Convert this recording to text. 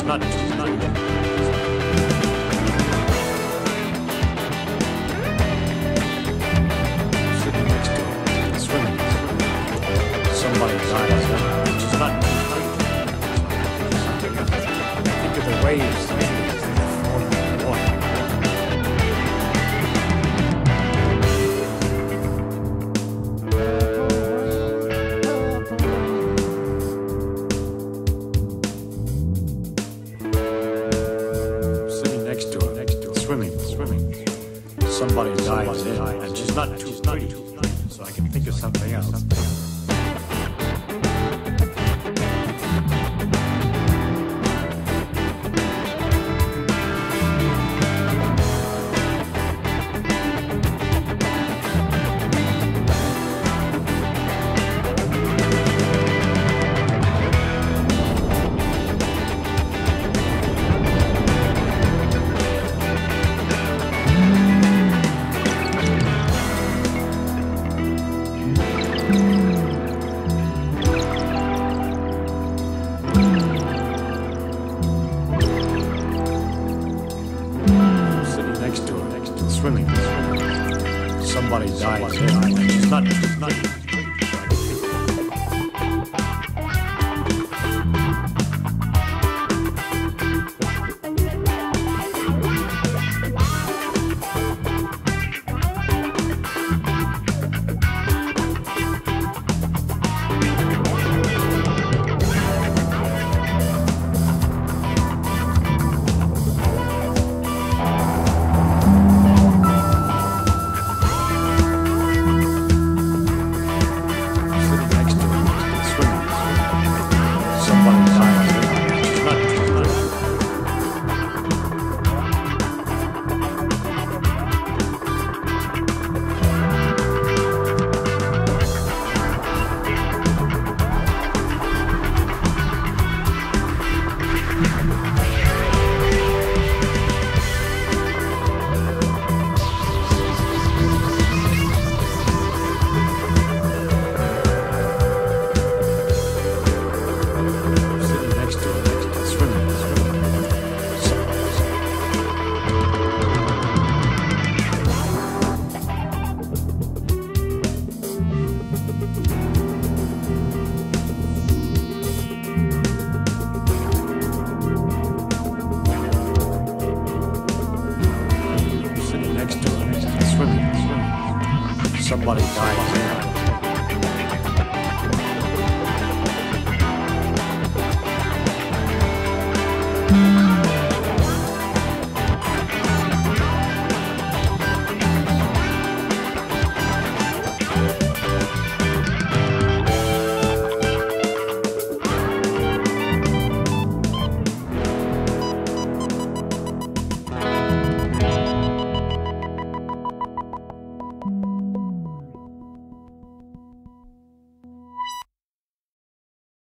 Sitting next to it, swimming. Somebody's eyes, which is not too late. Think of the waves forming in the water. Sitting next to her, swimming. Somebody's eyes in, and she's not too pretty, so I can think of something else. Swimming. Somebody's eyes in, and she's not pretty. Somebody's eyes.